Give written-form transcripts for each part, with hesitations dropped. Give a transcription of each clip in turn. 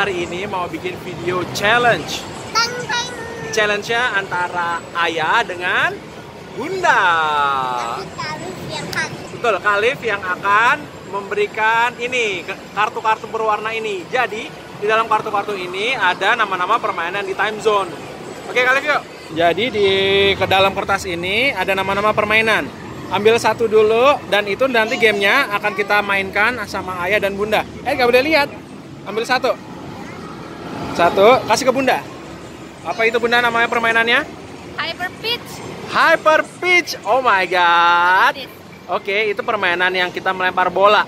hari ini mau bikin video challenge. Challenge-nya antara ayah dengan bunda. Betul, Khalif yang akan memberikan ini kartu-kartu berwarna ini. Jadi di dalam kartu-kartu ini ada nama-nama permainan di time zone. Oke Khalif, yuk. Jadi di ke dalam kertas ini ada nama-nama permainan. Ambil satu dulu dan itu nanti gamenya akan kita mainkan sama ayah dan bunda. Gak boleh lihat. Ambil satu. Satu, kasih ke bunda. Apa itu bunda namanya permainannya? Hyper Pitch. Hyper Pitch. Oh my god. Oke, itu permainan yang kita melempar bola.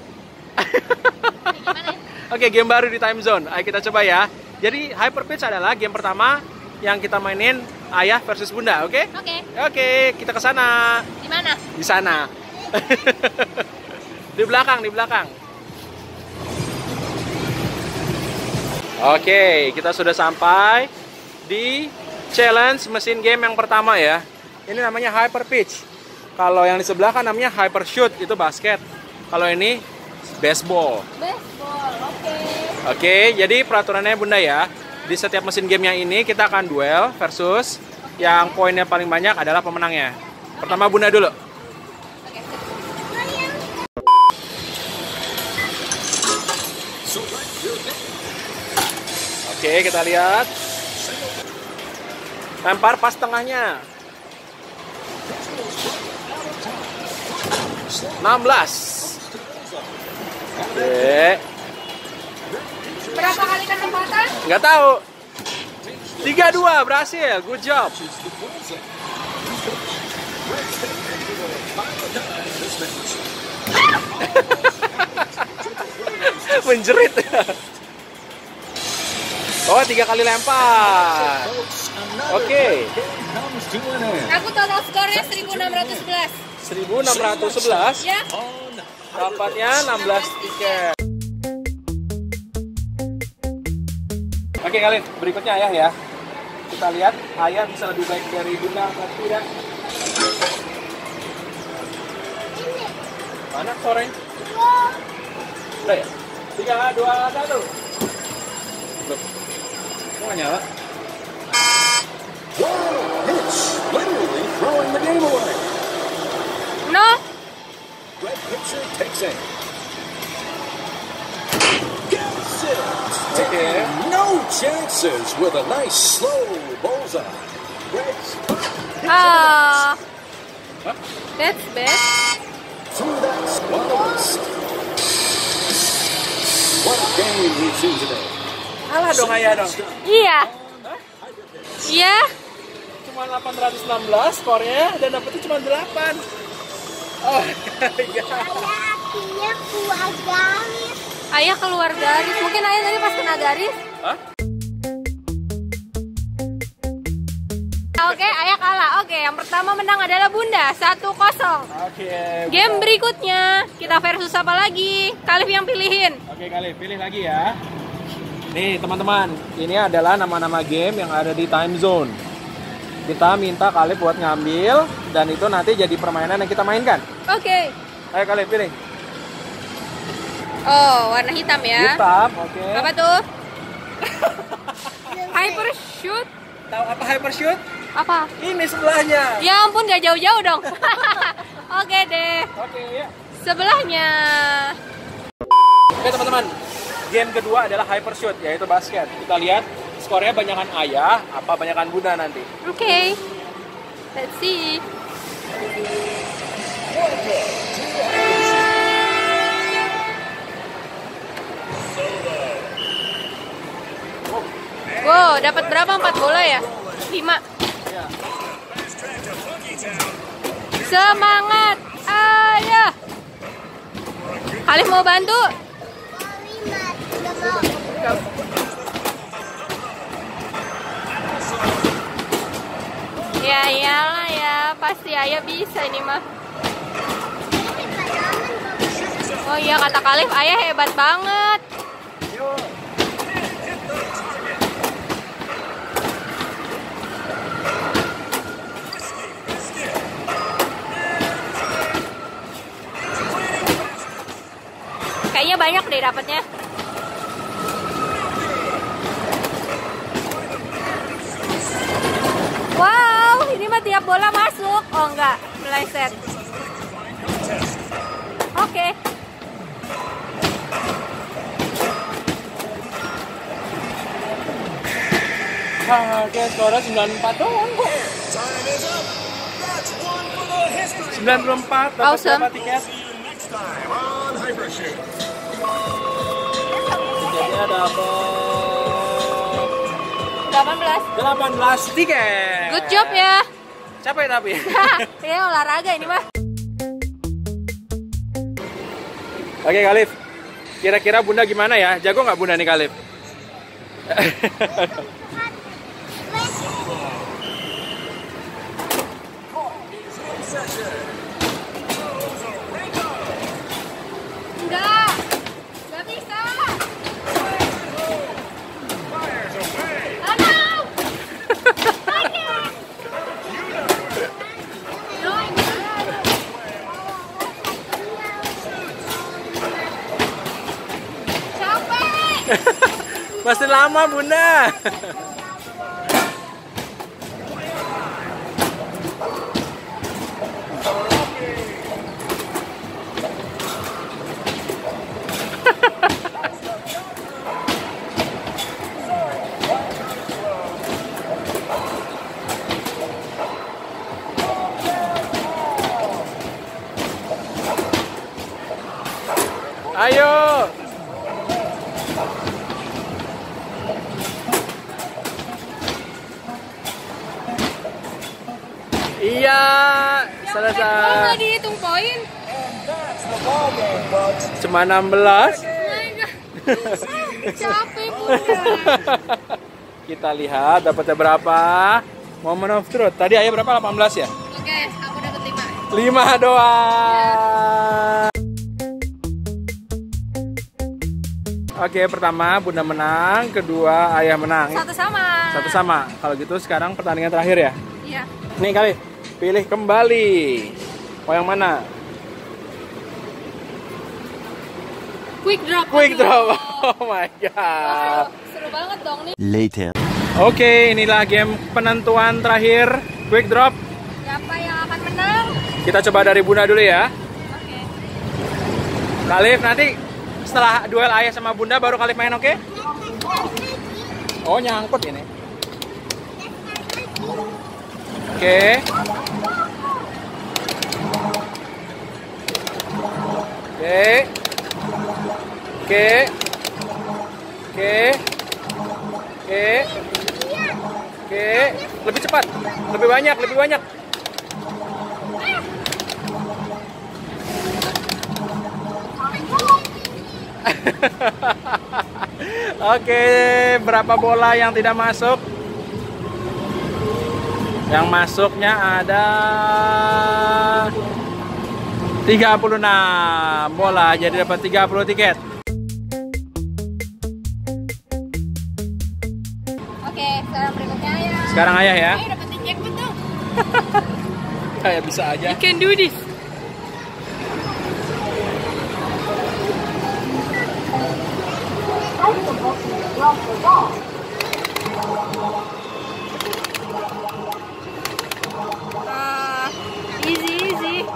Oke, game baru di time zone. Ayo kita coba ya. Jadi Hyper Pitch adalah game pertama yang kita mainin ayah versus bunda, oke? Oke, kita ke sana. Di mana? Di sana. Di belakang, di belakang. Oke, kita sudah sampai di challenge mesin game yang pertama ya. Ini namanya Hyper Pitch. Kalau yang di sebelah kan namanya Hyper Shoot, itu basket. Kalau ini baseball. Baseball, oke. Oke, jadi peraturannya bunda ya. Di setiap mesin gamenya ini kita akan duel versus yang poinnya paling banyak adalah pemenangnya. Pertama bunda dulu. Oke, kita lihat. Lempar pas tengahnya. 16. Oke. Berapa kali kesempatan? Nggak tahu. 3-2 berhasil. Good job. Menjerit. Oh, 3 kali lempar. Oke. Aku total skornya 1611. 1611. Ya. Dapatnya 16 tiket. Oke kalian, berikutnya ayah ya. Kita lihat ayah bisa lebih baik dari bunda atau tidak. Mana sore? Udah ya? 3, 2, 1. Loh, kok nggak nyala? Hitch, literally throwing the game away. No. Red pitcher takes it. Gets it. Okay. No chances with a nice slow bullseye. Red Ah, Hah? that's bad. through that west. What a game we've seen today. Kalah dong ayah dong. Iya. Iya. Cuma 816 skornya dan dapetnya cuma 8. Oh iya. Ayah keluar garis. Mungkin ayah tadi pas kena garis. Hah? Oke, ayah kalah. Oke, yang pertama menang adalah bunda. 1-0. Oke. Game berikutnya kita versus apa lagi? Khalif yang pilihin. Oke Khalif, pilih lagi ya. Nih teman-teman, ini adalah nama-nama game yang ada di time zone. Kita minta Khalif buat ngambil dan itu nanti jadi permainan yang kita mainkan. Oke. Ayo Khalif pilih. Oh, warna hitam ya. Hitam, oke. Apa tuh? Hyper Shoot. Tahu apa hyper shoot? Apa? Ini sebelahnya. Ya ampun, gak jauh-jauh dong. Oke deh. Oke ya. Sebelahnya. Oke teman-teman, game kedua adalah hyper shoot, yaitu basket. Kita lihat skornya banyakan ayah, apa banyakan bunda nanti. Oke. Let's see. Wow, dapat berapa? 4 bola ya? 5. Semangat, ayah. Khalif mau bantu? Ya iyalah ya, pasti ayah bisa ini mah. Oh iya, kata Khalif, ayah hebat banget. Kayaknya banyak deh dapatnya. bola masuk. Oh enggak, meleset. Oke. Oke, skornya 94 doang kok. 94 dapat Awesome. berapa tiket? Tiketnya dapat 18 tiket. Good job ya. Capek tapi. Ini olahraga ini mah. Oke Khalif, kira-kira Bunda gimana ya? Jago nggak Bunda nih Khalif? Nggak bisa. Aduh. Capek. Masih lama Bunda. Ayo. Iya, selesai. Nggak dihitung poin. Cuma 16. Capek Bunda. Kita lihat dapatnya berapa. Moment of truth. Tadi ayah berapa? 18 ya? Oke, aku dapat 5. 5 doang. Oke, pertama Bunda menang, kedua ayah menang. Satu sama. Satu sama. Kalau gitu sekarang pertandingan terakhir ya. Iya. Nih kali, pilih kembali. Mau yang mana? Quick drop. Quick Aduh. drop. Oh my god. Seru banget dong nih. Later. Oke, inilah game penentuan terakhir. Quick drop. Siapa yang akan menang? Kita coba dari Bunda dulu ya. Oke. Khalif nanti setelah duel ayah sama Bunda baru Khalif main, oke? Oh, nyangkut ini. Oke. Oke. Oke. Oke. Oke. Oke. Lebih cepat. Lebih banyak, lebih banyak. Oke, berapa bola yang tidak masuk? Yang masuknya ada 36 bola, jadi dapat 30 tiket. Oke, sekarang berikutnya ya. Sekarang ayah ya. Ayo dapetin jackpot dong. Kayak bisa aja. You can do this. Easy.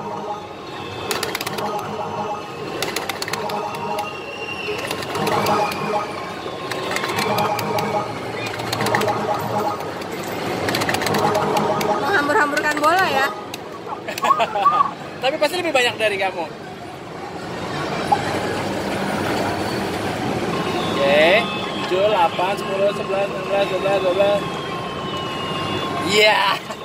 Menghambur-hamburkan bola ya. Tapi pasti lebih banyak dari kamu. Oke, 7, 8, 10, 11, 12, 12, 12. Iya.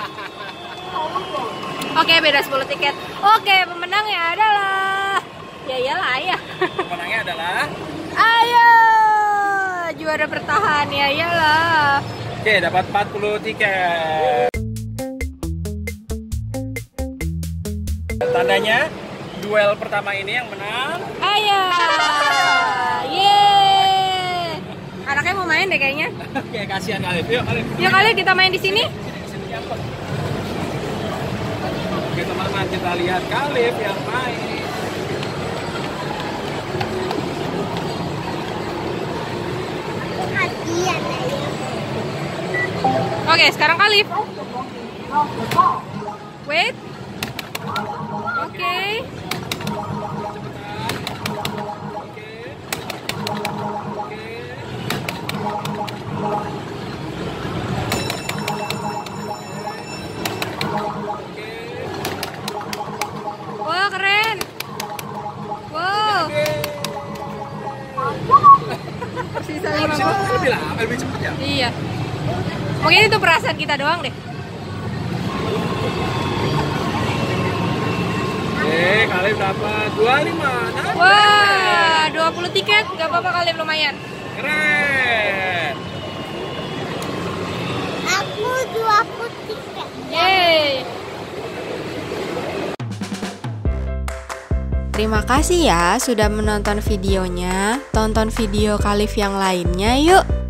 Oke, beda 10 tiket. Oke, pemenangnya adalah ya iyalah ayah. Pemenangnya adalah Ayo, juara bertahan ya iyalah. oke, dapat 40 tiket. Tandanya duel pertama ini yang menang. Ayah. Yeay. Anaknya mau main deh kayaknya. Oke, kasihan Khalif. Yuk, Khalif. Yuk kali kita main di sini. Sini nyangkut. Oke, teman-teman, kita lihat Khalif yang main. Oke, sekarang Khalif. Wait. Oke. Wah, keren. Wow. Sisa 5 menit. Lebih cepat ya? Iya. Mungkin itu perasaan kita doang deh. Kalian dapat 25. Nah, Wah, 20 tiket. Gak apa-apa, kalian lumayan. keren. Aku 20 tiket. Yeay. Terima kasih ya sudah menonton videonya. Tonton video Khalif yang lainnya yuk.